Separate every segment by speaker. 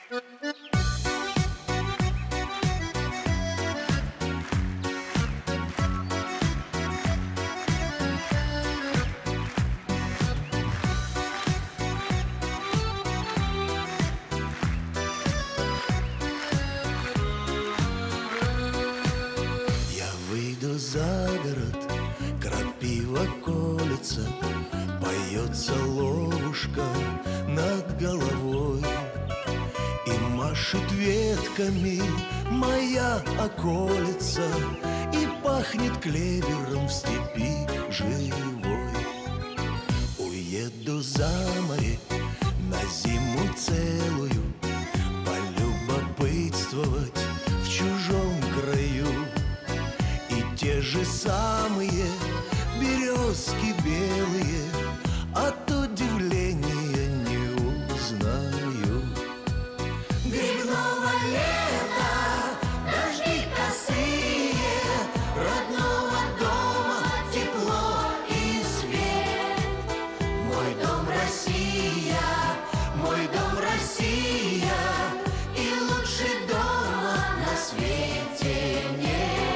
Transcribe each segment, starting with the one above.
Speaker 1: Выйду за город, крапива колется, поет соловушка над головой, и машет ветками моя околица, и пахнет клевером в степи живой. Уеду за море на зиму целую, полюбопытствовать в чужом краю. Те же самые березки белые от удивления не узнаю. Грибного лета, дожди косые, родного дома тепло и свет. Мой дом Россия, мой дом Россия, и лучше дома на свете нет.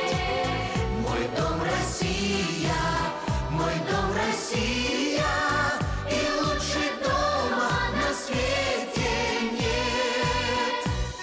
Speaker 1: Мой дом Россия, и лучше дома на свете нет.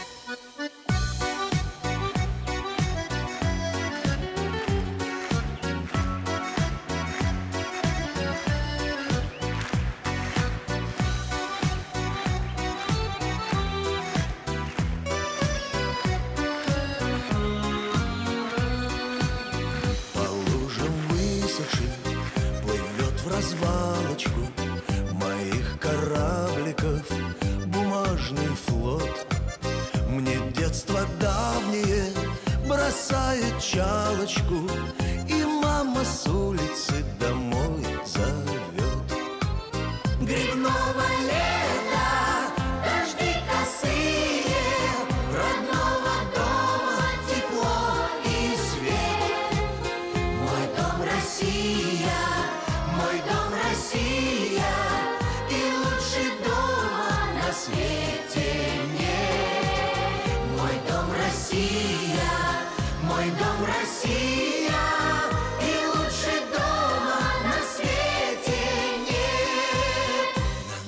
Speaker 1: Плывет в развалочку моих корабликов бумажный флот. Мне детство давнее бросает чалочку, и мама с улицы домой зовет. Грибного лета, дожди косые, родного дома тепло и свет. Мой дом Россия, мой дом Россия, и лучше дома на свете нет. Мой дом Россия, мой дом Россия, и лучше дома на свете нет.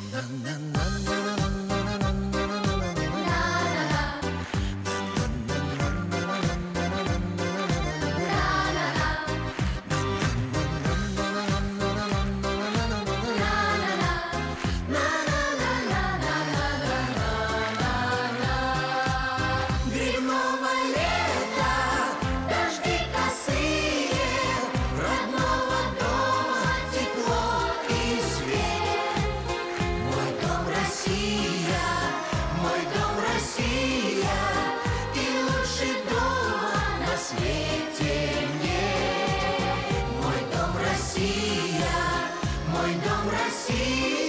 Speaker 1: Грибного лета, дожди косые, родного дома тепло и свет. Мой дом Россия, мой дом Россия, и лучше дома на свете нет. Мой дом Россия, мой дом Россия.